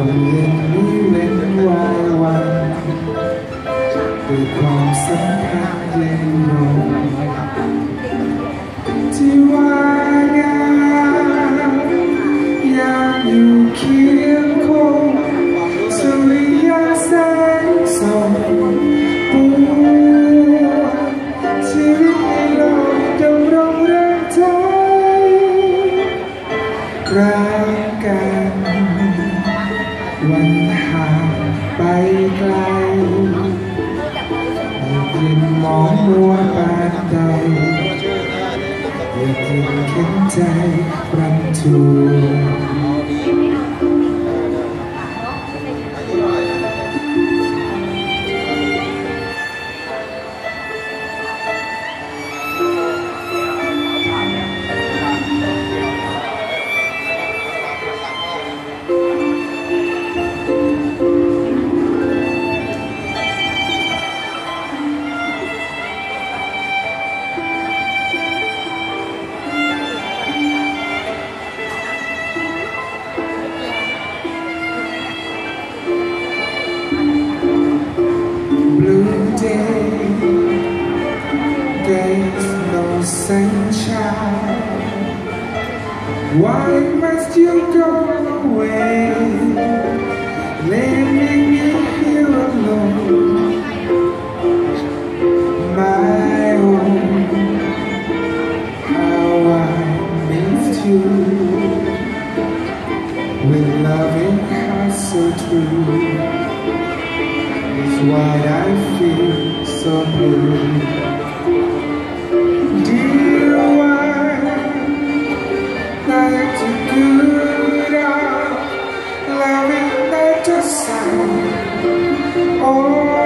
มเย็นนี้เว้นวายวันด้วยความสัมพันธ์เย็นลงที่ว่างามอยากอยู่เคียงคงสุริยแสงส่องปูชีวิตในโลกดำรงแรงใจรักกันวันห่างไปไกลยิ่งมองมัวปานใดยิ่งเข็นใจรันทวนThere's no sunshine. Why must you go away, leaving me here alone? My own, how I missed you, with loving heart so true. Is why I feel so blue. Dear one, like a good out, loving like the sun. Oh.